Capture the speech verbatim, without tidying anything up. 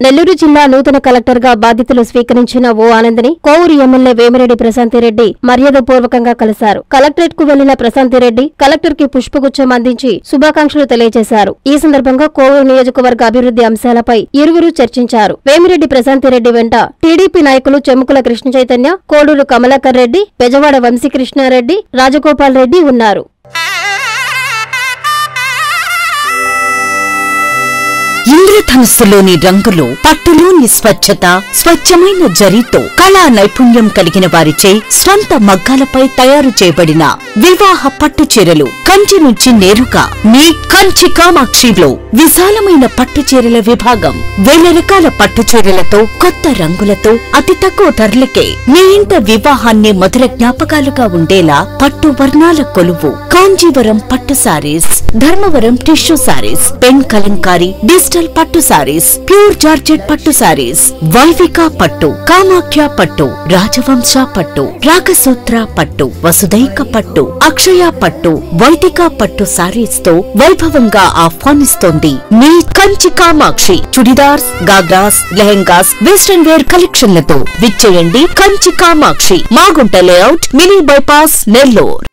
నెల్లూరు జిల్లా నూతన కలెక్టర్ గా బాధ్యతలు స్వీకరించిన ఓ ఆనందిని కోవూరు ఎమ్మెల్యే వేమిరెడ్డి ప్రశాంతిరెడ్డి మర్యాదపూర్వకంగా కలిశారు. కలెక్టరేట్ కు వెళ్లిన ప్రశాంతిరెడ్డి కలెక్టర్ కి పుష్పగుచ్చం అందించి శుభాకాంక్షలు తెలియజేశారు. ఈ సందర్భంగా కోవూరు నియోజకవర్గ అభివృద్ధి అంశాలపై ఇరువురు చర్చించారు. వేమిరెడ్డి ప్రశాంతిరెడ్డి వెంట టీడీపీ నాయకులు చెముకుల కృష్ణ చైతన్య, కోడూరు కమలాకర్ రెడ్డి, బెజవాడ వంశీకృష్ణారెడ్డి, రాజగోపాల్ రెడ్డి ఉన్నారు. ఇంద్రధనుస్సులోని రంగులు, పట్టులోని స్వచ్ఛత, స్వచ్ఛమైన జరీతో కళా నైపుణ్యం కలిగిన వారిచే స్వంత మగ్గాలపై తయారు చేయబడిన వివాహ పట్టు చీరలు కంచి నుంచి నేరుగా మీ కంచి కామాక్షిలో విశాలమైన పట్టు చీరల విభాగం. వేల రకాల పట్టు చీరలతో, కొత్త రంగులతో అతి తక్కువ ధరలకే మీ ఇంట వివాహాన్ని మధుర జ్ఞాపకాలుగా ఉండేలా పట్టు వర్ణాల కొలువు కాంజీవరం పట్టు saris, Dharmavaram tissue saris, pen Kalamkari, digital పట్టు సారీస్, ప్యూర్ జార్జెట్ పట్టు సారీస్, వైవిక పట్టు, కామాఖ్య పట్టు, రాజవంశ పట్టు, రాగసూత్ర పట్టు, వసుదైక పట్టు, అక్షయ పట్టు, వైదిక పట్టు సారీస్ తో వైభవంగా ఆహ్వానిస్తోంది మీ కంచి కామాక్షి. చుడిదార్స్, గాగ్రాస్, లెహెంగాస్, వెస్టర్న్ వేర్ కలెక్షన్లతో విచ్చేయండి Kanchi Kamakshi, Magunta layout, mini bypass, Nellore.